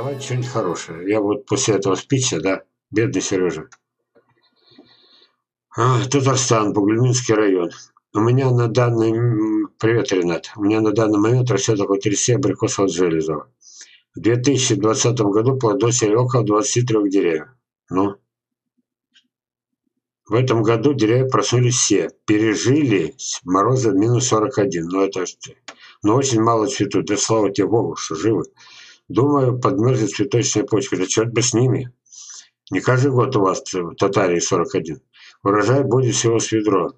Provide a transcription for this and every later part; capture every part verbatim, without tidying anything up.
давайте что-нибудь хорошее. Я вот после этого спича, да, бедный Сережа. А, Татарстан, Бугульминский район. У меня на данный... Привет, Ренат. У меня на данный момент растет около тридцати абрикосов от Железова. В две тысячи двадцатом году плодоносили около двадцати трёх деревьев. Ну, в этом году деревья проснулись все. Пережили морозы минус сорок один. Но это но очень мало цветут. Да слава тебе Богу, что живы. Думаю, подмерзнет цветочная почка. Да черт бы с ними. Не каждый год у вас в Татарии сорок один. Урожай будет всего с ведро.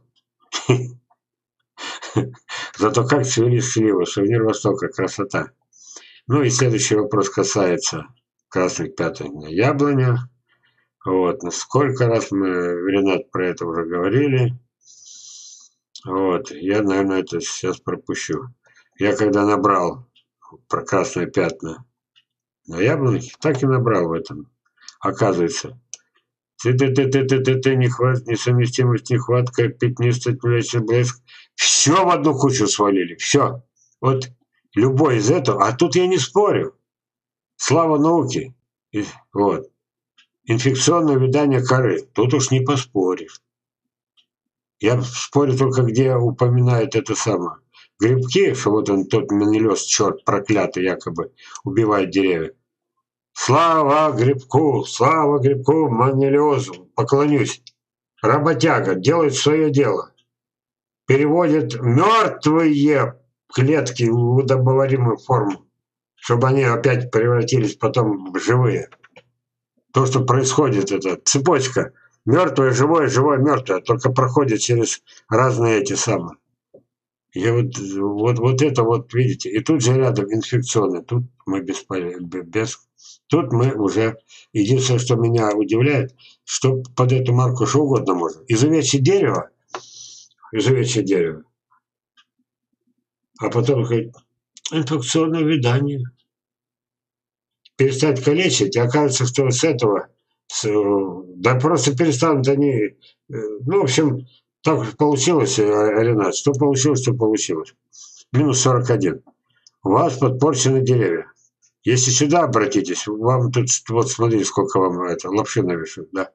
Зато как цвели сливы. Сувенир Востока. Красота. Ну и следующий вопрос касается красных пятен на яблоня. Вот. Ну, сколько раз мы, Ренат, про это уже говорили. Вот. Я, наверное, это сейчас пропущу. Я когда набрал про красные пятна на яблоне, так и набрал в этом. Оказывается, ты-ты-ты-ты-ты-ты, несовместимость, нехватка, пятнистый блеск. Все в одну кучу свалили. Все. Вот любой из этого. А тут я не спорю. Слава науке. Вот. Инфекционное увядание коры. Тут уж не поспоришь. Я спорю только, где упоминают это самое. Грибки, что вот он, тот манилёз, черт проклятый, якобы убивает деревья. Слава грибку, слава грибку, манилёзу. Поклонюсь. Работяга делает свое дело. Переводит мертвые клетки в удобоваримую форму, чтобы они опять превратились потом в живые. То, что происходит, это цепочка. Мертвое, живое, живое, мертвое. Только проходит через разные эти самые. И вот, вот, вот это вот, видите. И тут же рядом инфекционный. Тут мы без, без... Тут мы уже... Единственное, что меня удивляет, что под эту марку что угодно можно. Изувечье дерево. Изувечье дерево. А потом говорит, инфекционное увядание. Перестать калечить, и окажется, что с этого, с, да просто перестанут они, ну, в общем, так получилось, Ренат, что получилось, что получилось. Минус сорок один. У вас подпорчены деревья. Если сюда обратитесь, вам тут, вот смотрите, сколько вам это, лапши навешают, да.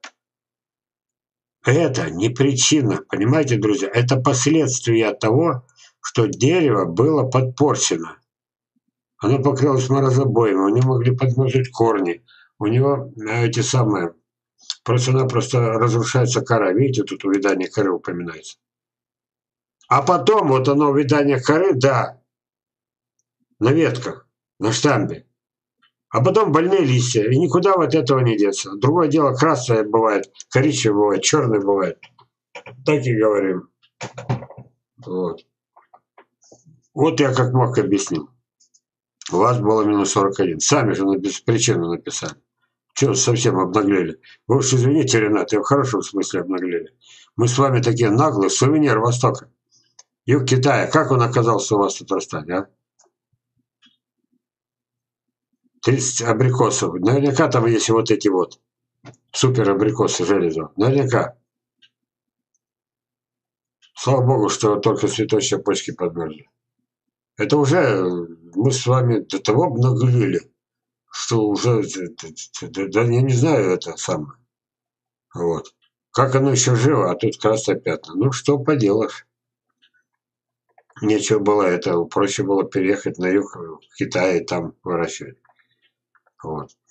Это не причина, понимаете, друзья, это последствия того, что дерево было подпорчено. Оно покрылось морозобоем, у него могли подмерзнуть корни, у него эти самые, просто-напросто разрушается кора. Видите, тут увядание коры упоминается. А потом, вот оно, увядание коры, да, на ветках, на штамбе. А потом больные листья, и никуда вот этого не деться. Другое дело, красное бывает, коричневое бывает, черное бывает. Так и говорим. Вот. Вот я как мог объяснил. У вас было минус сорок один. Сами же без причины написали. Чего совсем обнаглели? Вы уж извините, Ренат, я в хорошем смысле обнаглели. Мы с вами такие наглые, сувенир Востока. Юг Китая. Как он оказался у вас в Татарстане, а? тридцать абрикосов. Наверняка там есть вот эти вот супер абрикосы Железова. Наверняка. Слава Богу, что только цветочные почки подмерзли. Это уже мы с вами до того обнаглели, что уже, да я не знаю это самое. Вот. Как оно еще живо, а тут красные пятна. Ну, что поделаешь. Нечего было это, проще было переехать на юг в Китай и там выращивать. Вот.